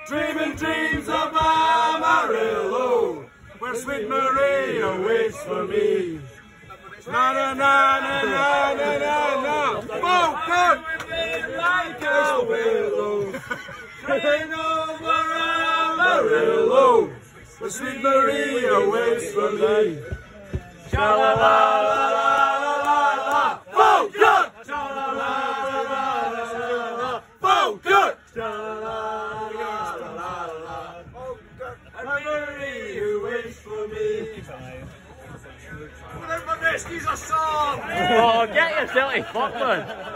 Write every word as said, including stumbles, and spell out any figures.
dreaming dreams of Amarillo, where sweet Maria waits for me. Na na na na na na na na. Oh, good. Like a willow, hang over Amarillo, where sweet Maria waits for me. Sha la la la la la la. Oh, good. Sha la la la la la la. Oh, good. Sha la la la la la. Oh, good. And Maria waits for me. Whatever, excuse us, song. Oh, get yourself to fuck, man.